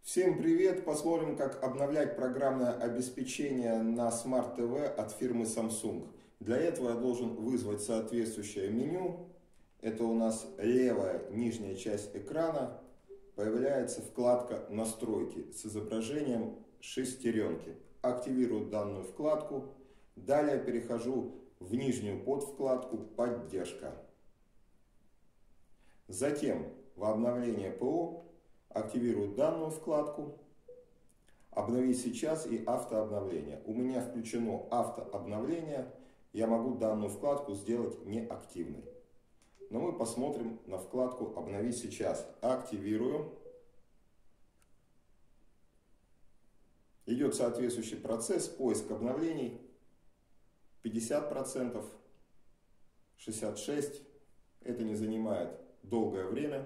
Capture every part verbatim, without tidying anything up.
Всем привет! Посмотрим, как обновлять программное обеспечение на Smart ти ви от фирмы Samsung. Для этого я должен вызвать соответствующее меню. Это у нас левая нижняя часть экрана. Появляется вкладка «Настройки» с изображением шестеренки. Активирую данную вкладку. Далее перехожу в нижнюю подвкладку «Поддержка». Затем в обновление ПО активирую данную вкладку «Обновить сейчас» и «Автообновление». У меня включено автообновление. Я могу данную вкладку сделать неактивной. Но мы посмотрим на вкладку «Обновить сейчас». Активирую. Идет соответствующий процесс, поиск обновлений. пятьдесят процентов, шестьдесят шесть процентов. Это не занимает долгое время.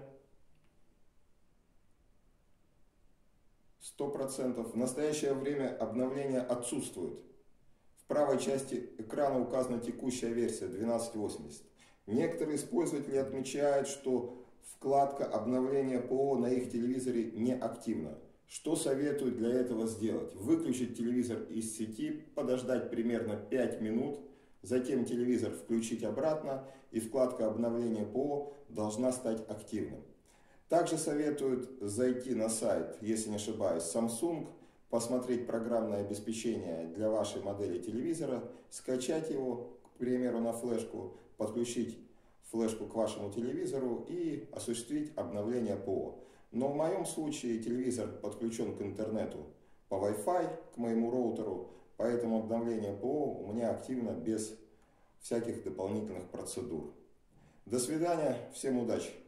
сто процентов. В настоящее время обновление отсутствует. В правой части экрана указана текущая версия двенадцать восемьдесят. Некоторые пользователи отмечают, что вкладка обновления ПО на их телевизоре не активна. Что советуют для этого сделать? Выключить телевизор из сети, подождать примерно пять минут, затем телевизор включить обратно, и вкладка обновления ПО должна стать активным. Также советуют зайти на сайт, если не ошибаюсь, Samsung, посмотреть программное обеспечение для вашей модели телевизора, скачать его, к примеру, на флешку, подключить флешку к вашему телевизору и осуществить обновление ПО. Но в моем случае телевизор подключен к интернету по Wi-Fi, к моему роутеру, поэтому обновление ПО у меня активно без всяких дополнительных процедур. До свидания, всем удачи!